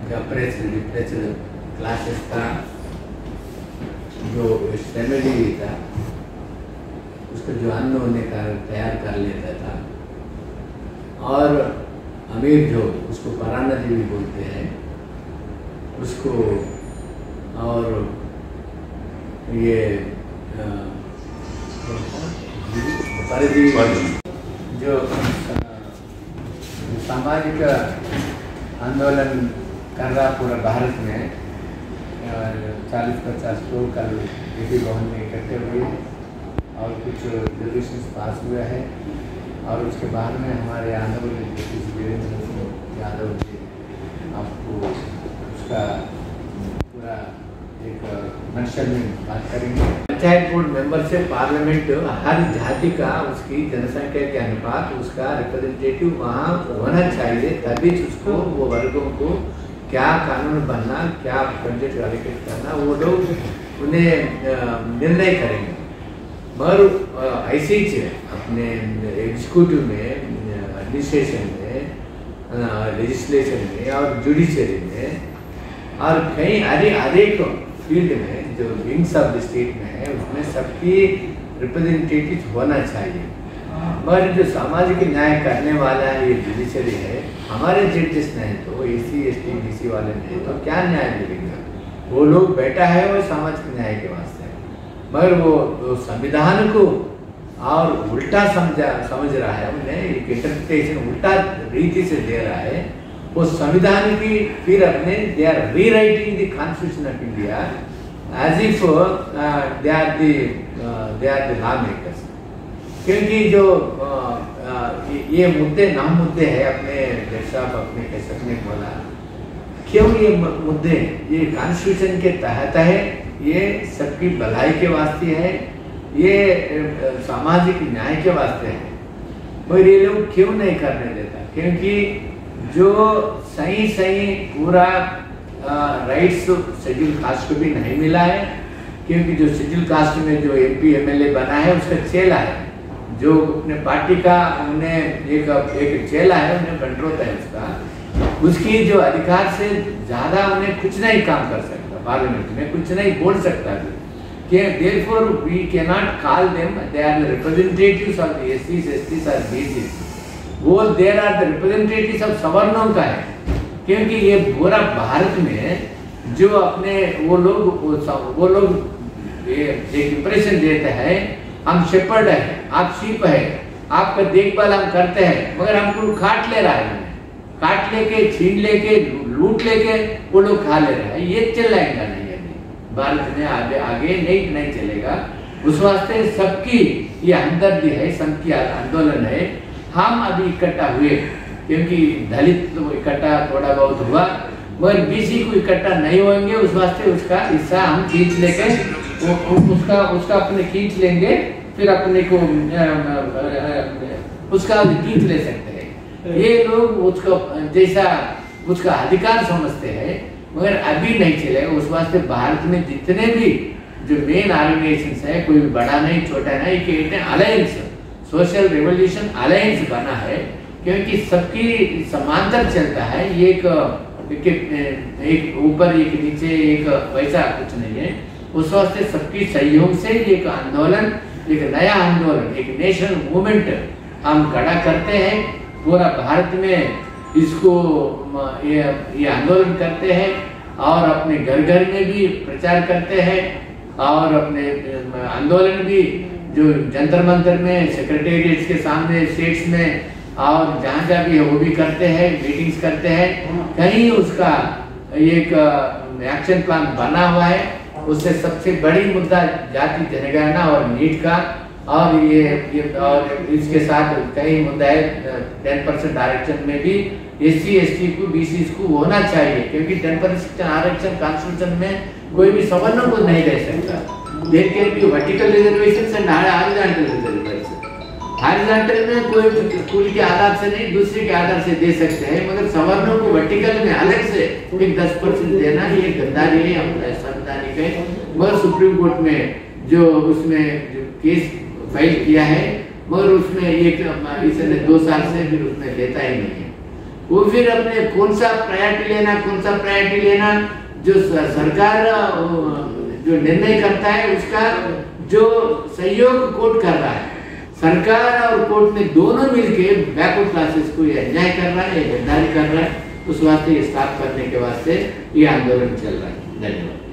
Apprised depressed classes का जो family था उसको जो अन्न होने का तैयार कर लेता था, और अमीर जो उसको परानदी भी बोलते हैं उसको, और ये परिधि जो सामाजिक आंदोलन कर रहा पूरा भारत में 40-50 लोग कल विधि भवन में इकट्ठे हुए और कुछ रेजोल्यूशन पास हुआ है। और उसके बाद में हमारे आंदोलन वीरेंद्र सिंह यादव जी आपको उसका पूरा एक मंशल में बात करेंगे। पंचायत बोर्ड मेंबर से पार्लियामेंट हर जाति का उसकी जनसंख्या के अनुपात उसका रिप्रेजेंटेटिव वहाँ होना चाहिए, तभी उसको वो वर्गों को क्या कानून बनना, क्या बजट एलोकेट करना, वो लोग उन्हें निर्णय करेंगे। मगर ऐसे ही अपने एग्जीक्यूटिव में, एडमिनिस्ट्रेशन में, लेजिस्लेशन में और जुडिशरी में और कई हर एक फील्ड में जो विंग्स ऑफ द स्टेट में है उसमें सबकी रिप्रेजेंटेटिव होना चाहिए। मगर जो सामाजिक न्याय करने वाला ये जुडिशरी है, हमारे जजेस नहीं तो एसी एसटी बीसी वाले नहीं तो क्या न्याय मिलेगा? वो लोग बैठा है वो सामाजिक न्याय के वास्ते है, मगर वो संविधान को और उल्टा समझ रहा है, उन्हें एक इंटरप्रिटेशन उल्टा रीति से दे रहा है। वो संविधान की फिर अपने they are rewriting the constitution of India as if they are the law makers. क्योंकि जो ये मुद्दे नाम मुद्दे हैं, अपने जज साहब अपने कह सकने बोला, क्यों ये मुद्दे ये कॉन्स्टिट्यूशन के तहत है, ये सबकी भलाई के वास्ते है, ये सामाजिक न्याय के वास्ते है, मगर ये लोग क्यों नहीं करने देता? क्योंकि जो सही पूरा राइट्स शेड्यूल कास्ट को भी नहीं मिला है, क्योंकि जो शेड्यूल कास्ट में जो MP MLA बना है उसका चेला है, जो अपने पार्टी का उन्हें एक चेला है, उन्हें कंट्रोल है उसकी जो अधिकार से ज़्यादा उन्हें कुछ नहीं काम कर सकता, पार्लियामेंट में कुछ नहीं बोल सकता। Therefore we cannot call them, they are the representatives of the SCs, STs और BCs, वो there are the representatives of सवर्णों का है। क्योंकि ये पूरा भारत में जो अपने वो लोग एक इंप्रेशन देते हैं, हम शेपर्ड है, आप शीप है, आपका देखभाल हम करते हैं, मगर हमको काट ले रहा है, काट लेके, छीन लेके, लूट लेके वो लोग खा ले रहे हैं। ये चलेगा नहीं, अभी भारत में आगे नहीं चलेगा। उस वास्ते सबकी ये हमदर्दी है, सबकी आंदोलन है। हम अभी इकट्ठा हुए क्योंकि दलित तो इकट्ठा थोड़ा बहुत हुआ, मगर BC को इकट्ठा नहीं होंगे, उस वास्ते उसका हिस्सा हम खींच लेके उसका अपने खींच लेंगे, फिर अपने को उसका खींच ले सकते हैं। ये लोग उसको जैसा उसका अधिकार समझते हैं, मगर अभी नहीं चलेगा। उस वास्ते भारत में जितने भी जो मेन ऑर्गेनाइजेशंस है, कोई बड़ा नहीं छोटा नहीं, कि अलायंस सोशल रिवोल्यूशन अलायंस बना है, क्योंकि सबकी समांतर चलता है, एक ऊपर एक नीचे एक वैसा कुछ नहीं है। उस वास्ते सबकी सहयोग से एक आंदोलन, एक नया आंदोलन, एक नेशनल मूवमेंट हम खड़ा करते हैं। पूरा भारत में इसको ये आंदोलन करते हैं और अपने घर घर में भी प्रचार करते हैं, और अपने आंदोलन भी जो जंतर मंतर में, सेक्रेटेरिएट के सामने, स्टेट्स में और जहाँ भी है वो भी करते हैं, मीटिंग्स करते हैं। कहीं उसका एक एक्शन प्लान बना हुआ है। उससे सबसे बड़ी मुद्दा जाति जनगणना और नीट का, और ये और इसके साथ कई मुद्दा है। 10% आरक्षण में भी SC ST को BC को होना चाहिए, क्योंकि 10% आरक्षण कॉन्स्टिट्यूशन में कोई भी सवर्णों को नहीं दे सकता। There can be vertical reservation and horizontal reservation. Horizontal में कोई स्कूल के आधार से नहीं, दूसरे के आधार से दे सकते हैं, मगर सवर्णों को वर्टिकल में अलग से एक 10% देना ये गद्दारी है, संवैधानिक है। मगर सुप्रीम कोर्ट में जो उसमें जो केस फाइल किया है, मगर उसमें एक इसने 2 साल से फिर उसमें लेता ही नहीं है। वो फिर अपने कौन सा प्रायोरिटी लेना जो सरकार जो निर्णय करता है उसका जो सहयोग कोर्ट कर रहा है, सरकार और कोर्ट ने दोनों मिलके बैकवर्ड क्लासेस को ये अन्याय कर रहा है, ये गद्दारी कर रहा है, उस वास्ते ये स्टॉप करने के वास्ते ये आंदोलन चल रहा है। धन्यवाद।